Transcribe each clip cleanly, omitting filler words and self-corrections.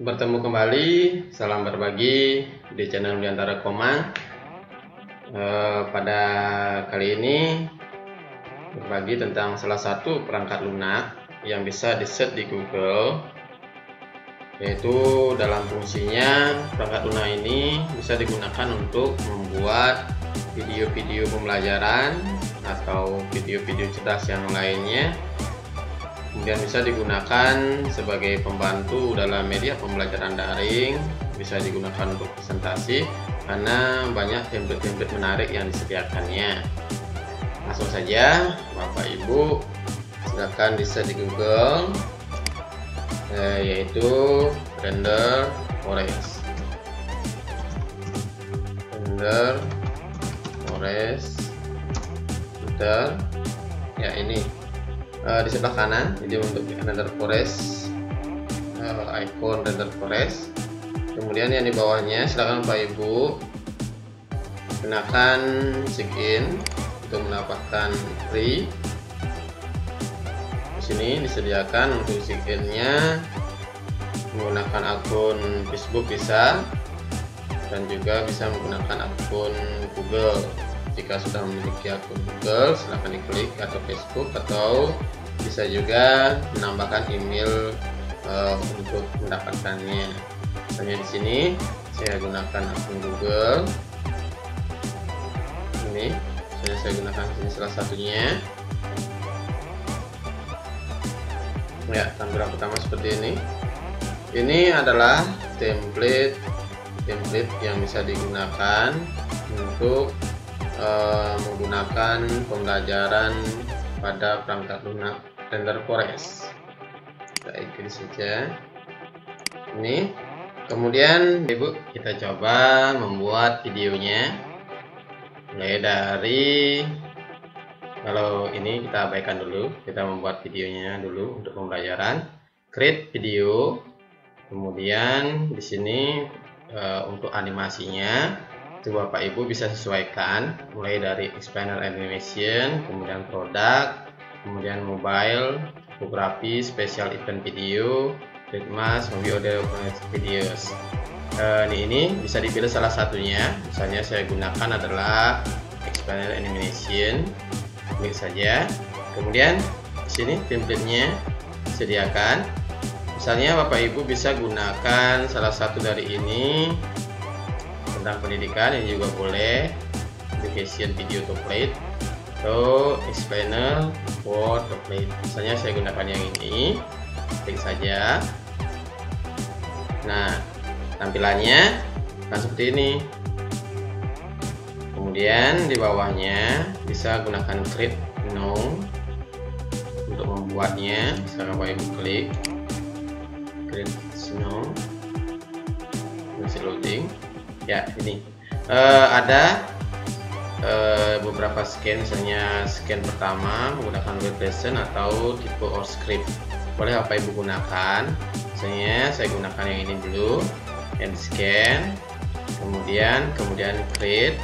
Bertemu kembali, salam berbagi di channel Diantara Komang. Pada kali ini berbagi tentang salah satu perangkat lunak yang bisa di-search di Google, yaitu dalam fungsinya perangkat lunak ini bisa digunakan untuk membuat video-video pembelajaran atau video-video cerdas yang lainnya. Kemudian bisa digunakan sebagai pembantu dalam media pembelajaran daring, bisa digunakan untuk presentasi karena banyak template-template menarik yang disediakannya. Langsung saja Bapak Ibu silakan di-search di Google, yaitu Render Forest. Render Forest Filter, ya ini di sebelah kanan ini untuk Render Forest, icon Render Forest. Kemudian yang di bawahnya silakan Bapak Ibu gunakan sign untuk mendapatkan free. Di sini disediakan untuk sign-nya menggunakan akun Facebook bisa, dan juga bisa menggunakan akun Google. Jika sudah memiliki akun Google, silahkan diklik, atau Facebook, atau bisa juga menambahkan email untuk mendapatkannya. Misalnya di sini saya gunakan akun Google. Ini, misalnya saya gunakan ini salah satunya. Ya, tampilan pertama seperti ini. Ini adalah template yang bisa digunakan untuk menggunakan pembelajaran pada perangkat lunak Render Forest. Kita ikuti saja ini. Kemudian Ibu kita coba membuat videonya, mulai dari, kalau ini kita abaikan dulu, kita membuat videonya dulu untuk pembelajaran. Create video, kemudian di sini untuk animasinya itu Bapak Ibu bisa sesuaikan, mulai dari explainer animation, kemudian produk, kemudian mobile, fotografi, special event video, ritmas, movie audio videos. Ini bisa dipilih salah satunya. Misalnya saya gunakan adalah explainer animation, klik saja. Kemudian di sini template-nya disediakan. Misalnya Bapak Ibu bisa gunakan salah satu dari ini tentang pendidikan, ini juga boleh, education video template atau explainer for template. Misalnya saya gunakan yang ini, klik saja. Nah, tampilannya akan seperti ini. Kemudian di bawahnya bisa gunakan create now untuk membuatnya. Misalkan Bapak Ibu klik create now, masih loading. Ya, ini ada beberapa scan, misalnya scan pertama menggunakan web version atau tipe or script, boleh Bapak Ibu gunakan. Misalnya saya gunakan yang ini dulu, yang di scan, kemudian create.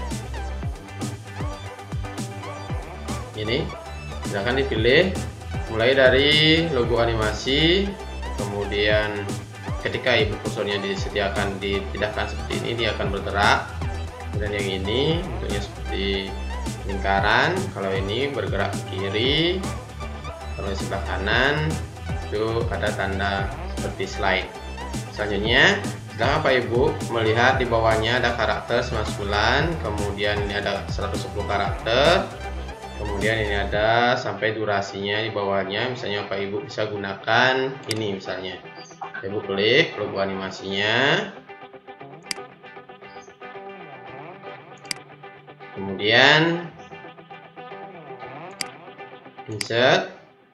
Ini silahkan dipilih mulai dari logo animasi, kemudian ketika Ibu kursornya disediakan dipindahkan seperti ini, dia akan bergerak. Kemudian yang ini bentuknya seperti lingkaran, kalau ini bergerak ke kiri, kalau di sebelah kanan itu ada tanda seperti slide. Selanjutnya silakan Pak Ibu melihat di bawahnya ada karakter semasulan, kemudian ini ada 110 karakter, kemudian ini ada sampai durasinya di bawahnya. Misalnya Pak Ibu bisa gunakan ini, misalnya Ibu klik logo animasinya, kemudian insert.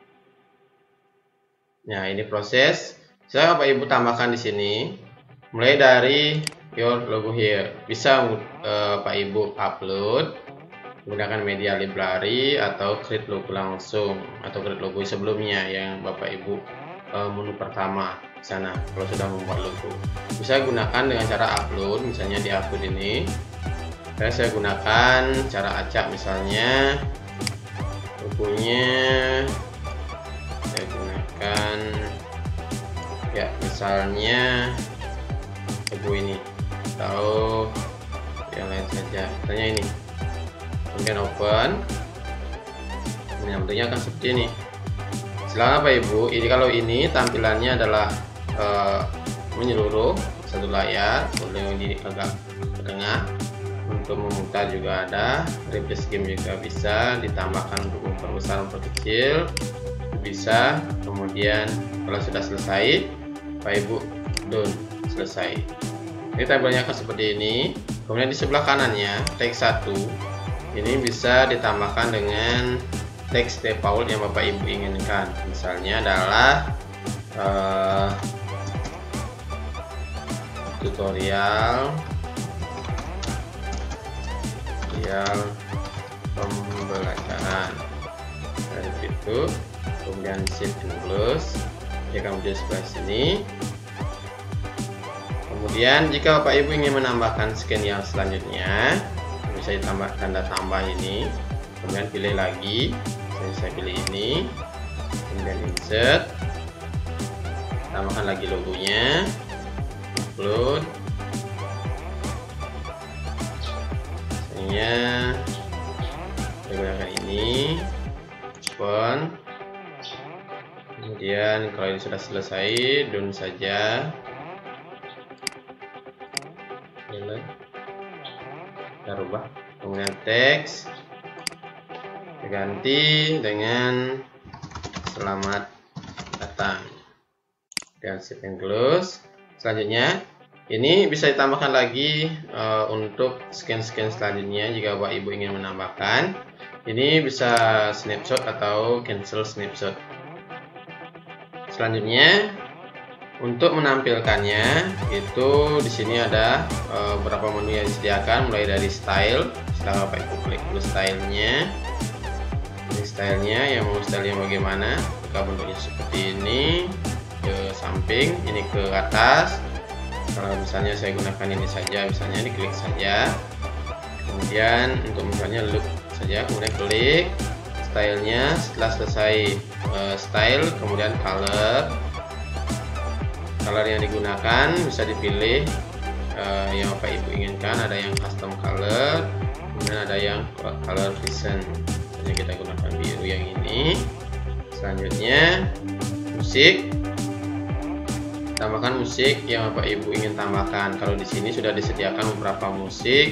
Nah, ini proses. Saya Bapak Ibu tambahkan di sini, mulai dari your logo here. Bisa Pak Ibu upload menggunakan media library atau create logo langsung, atau create logo sebelumnya yang Bapak Ibu menu pertama sana. Kalau sudah membuat logo, bisa gunakan dengan cara upload. Misalnya di upload ini saya gunakan cara acak, misalnya logonya saya gunakan ya misalnya Ibu ini atau yang lain saja, misalnya ini. Kemudian open. Nah, bentuknya akan seperti ini. Silakan Bapak Ibu, ini kalau ini tampilannya adalah menyeluruh satu layar, boleh ini agak ke tengah. Untuk memutar juga ada, replace game juga bisa, ditambahkan untuk memperbesar memperkecil bisa. Kemudian kalau sudah selesai, Bapak Ibu done, selesai. Ini tampilannya akan seperti ini. Kemudian di sebelah kanannya teks 1 ini bisa ditambahkan dengan teks default yang Bapak Ibu inginkan. Misalnya adalah tutorial pembelajaran dari itu, kemudian save and close. Ya, kemudian sebelah sini. Kemudian jika Bapak Ibu ingin menambahkan scan yang selanjutnya, bisa ditambah tanda tambah ini, kemudian pilih lagi. Saya pilih ini, kemudian insert, tambahkan lagi logonya, upload. Saya gunakan ini, open. Kemudian kalau ini sudah selesai, done saja. Kita rubah, kemudian teks diganti dengan selamat datang dan save and close. Selanjutnya ini bisa ditambahkan lagi untuk scan-scan selanjutnya. Jika Bapak Ibu ingin menambahkan, ini bisa snapshot atau cancel snapshot. Selanjutnya untuk menampilkannya itu di sini ada beberapa menu yang disediakan, mulai dari style. Setelah Bapak Ibu klik dulu stylenya. Ini stylenya, yang mau stylenya bagaimana? Jika bentuknya seperti ini, ke samping, ini ke atas. Kalau misalnya saya gunakan ini saja, misalnya diklik saja. Kemudian untuk misalnya look saja, kemudian klik stylenya. Setelah selesai style, kemudian color yang digunakan bisa dipilih yang Bapak Ibu inginkan. Ada yang custom color, kemudian ada yang color vision. Misalnya kita gunakan biru yang ini. Selanjutnya musik, tambahkan musik yang Bapak Ibu ingin tambahkan. Kalau di sini sudah disediakan beberapa musik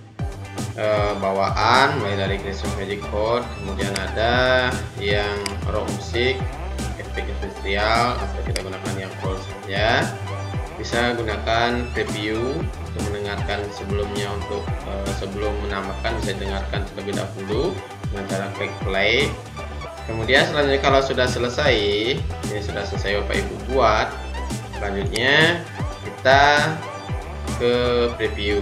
bawaan, mulai dari Creation Magic Chord, kemudian ada yang raw musik, efek industrial, atau kita gunakan yang full saja. Bisa gunakan preview untuk mendengarkan sebelumnya. Untuk sebelum menambahkan bisa dengarkan terlebih dahulu dengan cara klik play. Kemudian selanjutnya kalau sudah selesai, ini sudah selesai Bapak Ibu buat. Selanjutnya kita ke preview,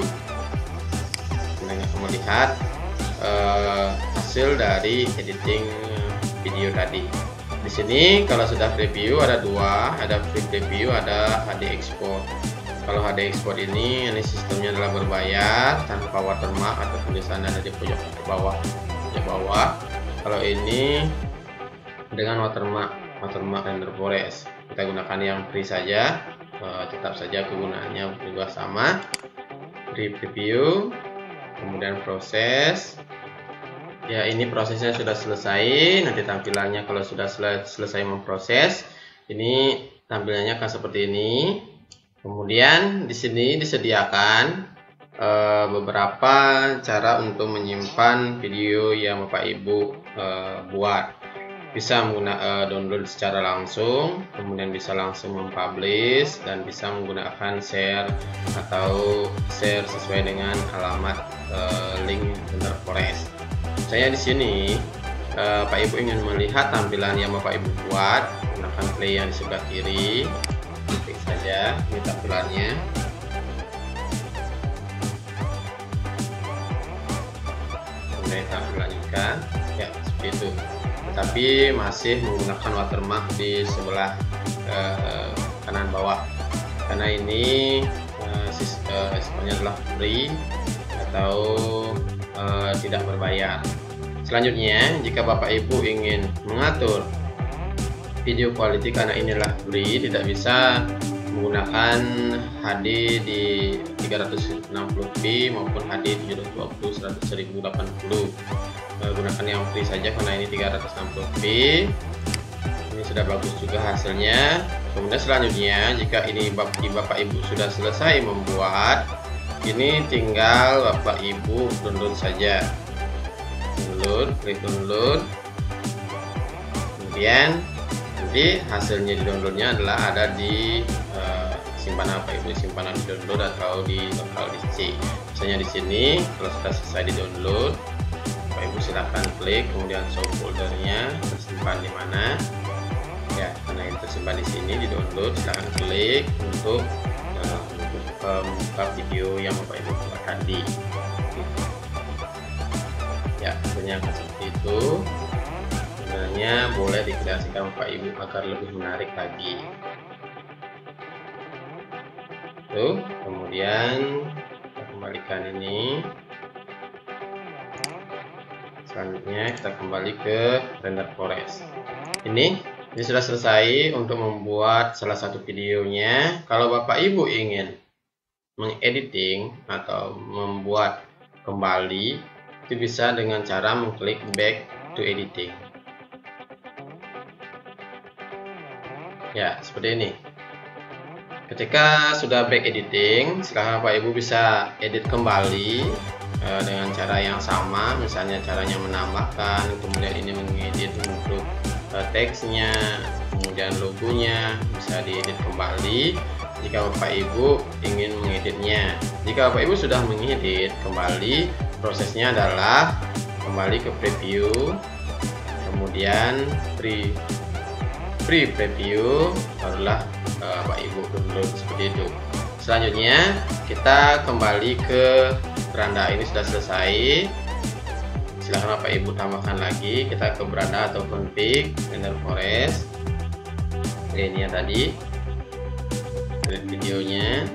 melihat hasil dari editing video tadi. Di sini kalau sudah preview ada dua, ada free preview, ada HD export. Kalau HD export ini sistemnya adalah berbayar tanpa watermark atau tulisan ada di pojok bawah. Kalau ini dengan watermark render forest. Kita gunakan yang free saja, tetap saja kegunaannya juga sama. Free preview, kemudian proses. Ya, ini prosesnya sudah selesai. Nanti tampilannya kalau sudah selesai memproses, ini tampilannya akan seperti ini. Kemudian di sini disediakan beberapa cara untuk menyimpan video yang Bapak Ibu buat. Bisa menggunakan download secara langsung, kemudian bisa langsung mempublish, dan bisa menggunakan share atau share sesuai dengan alamat link Render Forest. Saya di sini Pak Ibu ingin melihat tampilan yang Bapak Ibu buat, gunakan play yang di sebelah kiri. Klik saja ini tampilannya. Kemudian kita lanjutkan, ya seperti itu. Tetapi masih menggunakan watermark di sebelah kanan bawah, karena ini sistemnya adalah free atau tidak berbayar. Selanjutnya, jika Bapak Ibu ingin mengatur video quality, karena inilah free, tidak bisa menggunakan HD di 360p maupun HD 720 1080. Gunakan yang free saja karena ini 360p. Ini sudah bagus juga hasilnya. Kemudian selanjutnya, jika ini Bapak Ibu sudah selesai membuat, ini tinggal Bapak Ibu download saja. Klik download. Kemudian nanti hasilnya di downloadnya adalah ada di simpanan Bapak Ibu, simpanan di download atau di lokal disk. Misalnya di sini, kalau sudah selesai di download, Bapak Ibu silakan klik, kemudian show foldernya tersimpan di mana. Ya, karena ini tersimpan di sini di download, silakan klik untuk membuka video yang Bapak Ibu buat tadi. Ya, hasilnya akan seperti itu. Sebenarnya boleh dikreasikan Bapak Ibu agar lebih menarik lagi. Tuh, kemudian kita kembalikan ini. Selanjutnya kita kembali ke Render Forest. Ini sudah selesai untuk membuat salah satu videonya. Kalau Bapak Ibu ingin mengediting atau membuat kembali, itu bisa dengan cara mengklik back to editing. Ya, seperti ini. Ketika sudah back editing, silahkan Bapak Ibu bisa edit kembali dengan cara yang sama. Misalnya caranya menambahkan, kemudian ini mengedit untuk teksnya, kemudian logonya bisa diedit kembali jika Bapak Ibu ingin mengeditnya. Jika Bapak Ibu sudah mengedit kembali, prosesnya adalah kembali ke preview, kemudian preview, barulah Bapak Ibu download seperti itu. Selanjutnya kita kembali ke beranda. Ini sudah selesai. Silahkan Bapak Ibu tambahkan lagi. Kita ke beranda atau config Render Forest. Ini ya tadi videonya.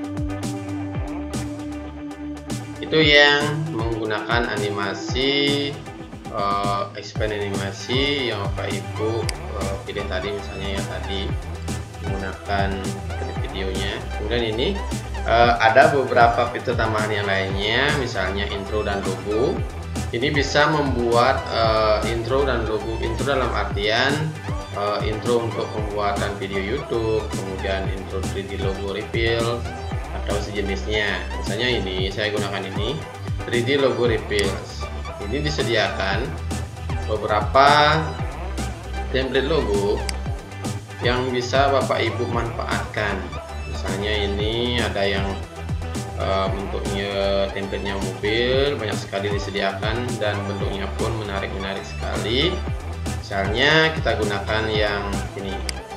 Itu yang menggunakan animasi expand animasi yang Bapak Ibu pilih tadi, misalnya yang tadi menggunakan videonya. Kemudian ini ada beberapa fitur tambahan yang lainnya, misalnya intro dan logo. Ini bisa membuat intro dan logo. Intro dalam artian intro untuk pembuatan video YouTube, kemudian intro 3D logo reveal atau sejenisnya. Misalnya ini saya gunakan ini 3D logo reveals. Ini disediakan beberapa template logo yang bisa Bapak Ibu manfaatkan. Misalnya ini ada yang bentuknya template-nya mobil, banyak sekali disediakan dan bentuknya pun menarik-menarik sekali. Misalnya kita gunakan yang ini,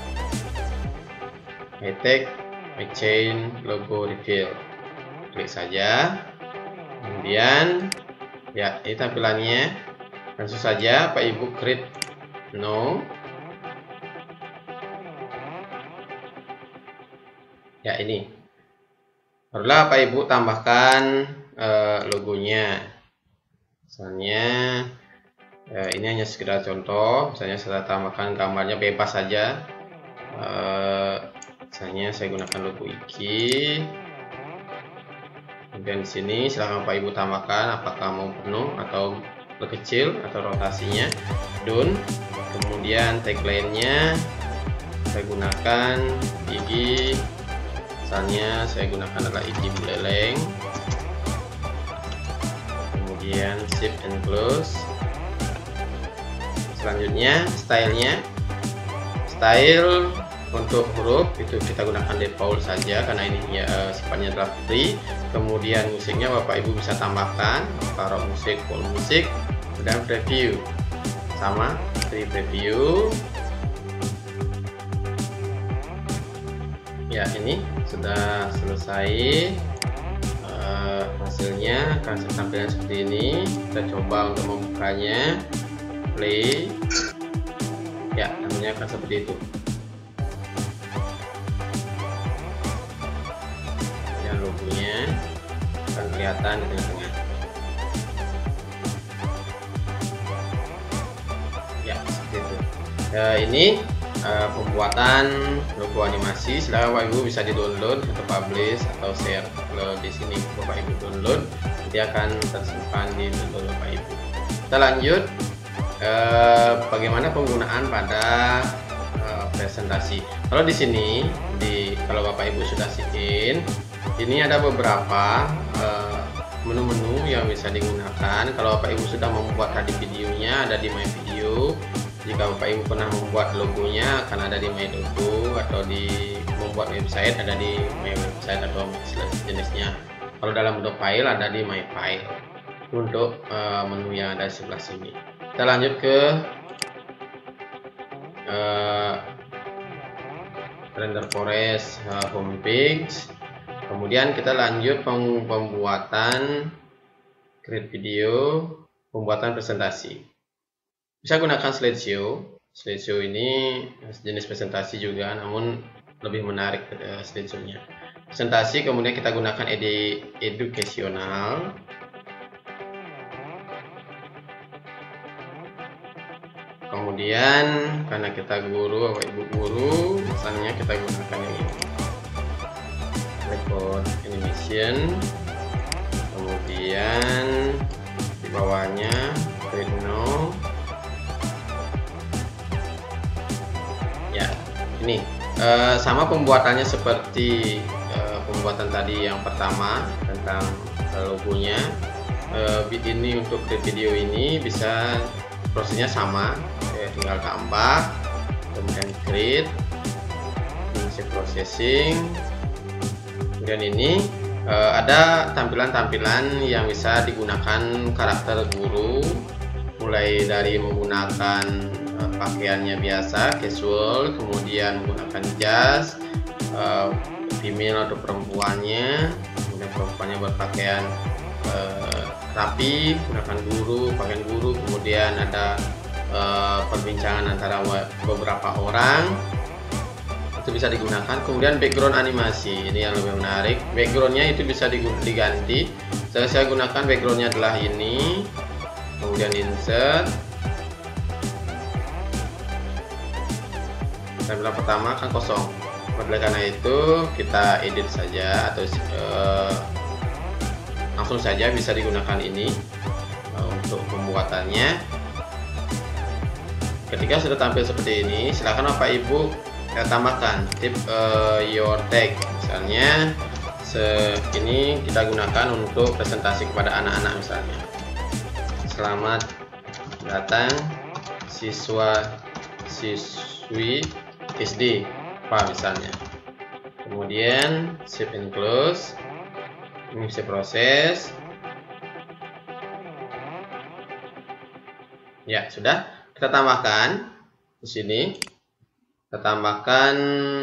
high-tech chain logo reveal. Klik saja, kemudian ya ini tampilannya. Langsung saja Pak Ibu create no. Ya ini, barulah Pak Ibu tambahkan logonya. Misalnya ini hanya sekedar contoh. Misalnya saya tambahkan gambarnya bebas saja. Misalnya saya gunakan logo iki. Kemudian di sini silahkan Pak Ibu tambahkan apakah mau penuh atau kecil atau rotasinya. Down. Kemudian tagline-nya saya gunakan gigi. Misalnya saya gunakan adalah iki buleleng. Kemudian shift and close. Selanjutnya stylenya, style untuk huruf itu kita gunakan default saja karena ini sifatnya adalah free. Kemudian musiknya Bapak Ibu bisa tambahkan taruh musik, full musik, dan preview sama free preview. Ya ini sudah selesai. Hasilnya akan tampilkan seperti ini. Kita coba untuk membukanya. Play. Ya, namanya akan seperti itu. Yang logonya akan kelihatan di tengah-tengah. Ya, seperti itu. Ini pembuatan logo animasi. Silahkan Bapak Ibu bisa di-download atau publish atau share. Kalau di sini Bapak Ibu download, nanti akan tersimpan di download Bapak Ibu. Kita lanjut bagaimana penggunaan pada presentasi. Kalau di sini, kalau Bapak Ibu sudah sign, ini ada beberapa menu-menu yang bisa digunakan. Kalau Bapak Ibu sudah membuat tadi videonya, ada di My Video. Jika Bapak Ibu pernah membuat logonya, akan ada di My Logo, atau di membuat website ada di My Website atau jenisnya. Kalau dalam bentuk file ada di My File. Untuk menu yang ada di sebelah sini. Kita lanjut ke Render Forest homepage. Kemudian kita lanjut pembuatan create video, pembuatan presentasi. Bisa gunakan slideshow. Slideshow ini jenis presentasi juga, namun lebih menarik slideshow-nya. Presentasi kemudian kita gunakan educational. Kemudian karena kita guru, Bapak Ibu guru, misalnya kita gunakan yang ini, record animation. Kemudian di bawahnya create now. Ya, ini sama pembuatannya seperti pembuatan tadi yang pertama tentang logonya. Ini untuk create video ini bisa prosesnya sama, tinggal tambah, kemudian create, musik processing. Kemudian ini ada tampilan-tampilan yang bisa digunakan karakter guru, mulai dari menggunakan pakaiannya biasa, casual, kemudian menggunakan jas, female atau perempuannya, kemudian perempuannya berpakaian rapi, menggunakan pakaian guru, kemudian ada perbincangan antara beberapa orang, itu bisa digunakan. Kemudian background animasi, ini yang lebih menarik. Backgroundnya itu bisa diganti. Saya gunakan backgroundnya adalah ini, kemudian insert. Tampilan pertama kan kosong, oleh karena itu kita edit saja atau langsung saja bisa digunakan ini untuk pembuatannya. Ketika sudah tampil seperti ini, silakan Bapak Ibu tambahkan tip your tag. Misalnya ini kita gunakan untuk presentasi kepada anak-anak, misalnya selamat datang siswi SD apa misalnya. Kemudian save and close. Ini bisa proses. Ya, sudah. Kita tambahkan di sini. Kita tambahkan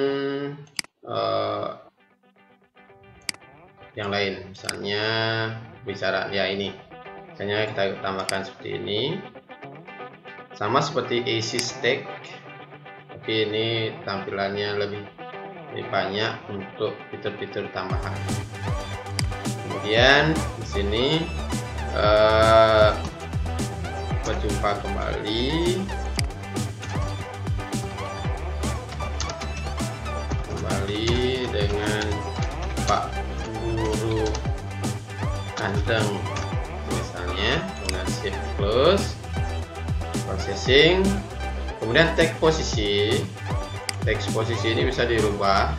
yang lain, misalnya bicara ya ini. Misalnya kita tambahkan seperti ini. Sama seperti ACIS tag, tapi ini tampilannya lebih banyak untuk fitur-fitur tambahan. Kemudian di sini berjumpa kembali dengan Pak Guru Ganteng, misalnya. Kemudian save close, processing. Kemudian tag posisi. Teks posisi ini bisa dirubah.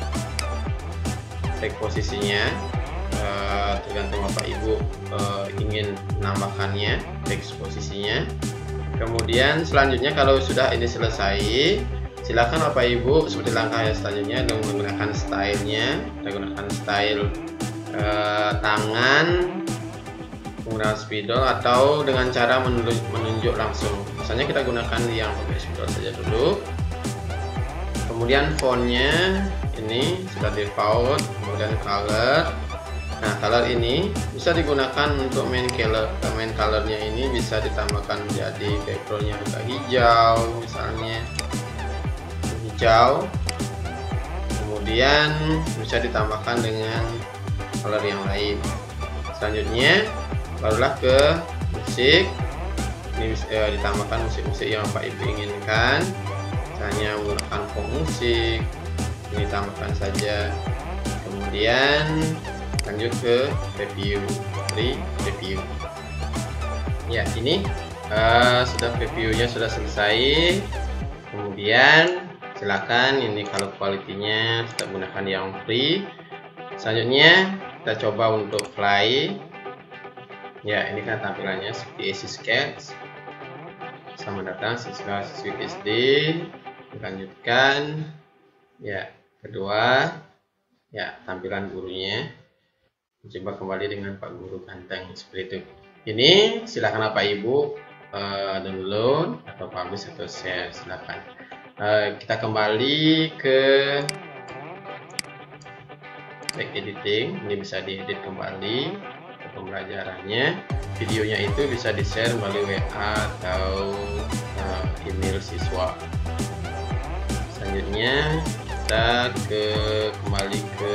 Tag posisinya tergantung Bapak Ibu ingin menambahkannya, teks posisinya. Kemudian selanjutnya kalau sudah ini selesai, silakan Bapak Ibu seperti langkah yang selanjutnya dengan menggunakan stylenya. Kita gunakan style tangan, menggunakan spidol, atau dengan cara menunjuk langsung. Misalnya kita gunakan yang pakai spidol saja dulu. Kemudian fontnya ini sudah default. Kemudian color. Nah, color ini bisa digunakan untuk main colornya ini bisa ditambahkan menjadi backgroundnya agak hijau, misalnya hijau. Kemudian bisa ditambahkan dengan color yang lain. Selanjutnya barulah ke musik. Ini bisa ditambahkan musik-musik yang Bapak Ibu inginkan. misalnya menggunakan font musik, ini tambahkan saja. Kemudian lanjut ke preview, preview. Ya, ini sudah previewnya sudah selesai. Kemudian silakan, ini kalau kualitinya kita gunakan yang free. Selanjutnya kita coba untuk fly. Ya, ini kan tampilannya seperti AC Sketch. Selamat datang siswa-siswi SD. Lanjutkan. Ya, kedua, ya tampilan gurunya. Coba kembali dengan Pak Guru ganteng seperti itu. Ini silakan Bapak Ibu download atau publish atau share, silakan. Kita kembali ke back editing. Ini bisa diedit kembali pembelajarannya. Videonya itu bisa di-share melalui WA atau email siswa. Selanjutnya kita kembali ke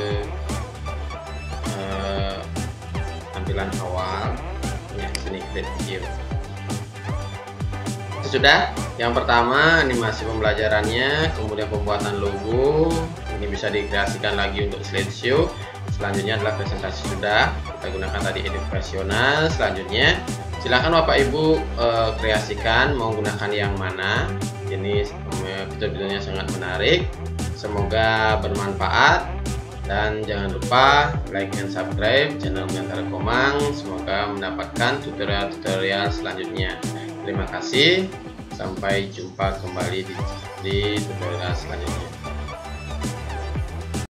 tampilan awal. Ya, sini create video. Itu sudah. Yang pertama animasi pembelajarannya, kemudian pembuatan logo. Ini bisa dikreasikan lagi untuk slideshow. Selanjutnya adalah presentasi sudah. Kita gunakan tadi edukasional. Selanjutnya silakan Bapak Ibu kreasikan mau gunakan yang mana. Ini video-videonya sangat menarik. Semoga bermanfaat dan jangan lupa like and subscribe channel Bintara Komang. Semoga mendapatkan tutorial-tutorial selanjutnya. Terima kasih. Sampai jumpa kembali di tutorial selanjutnya.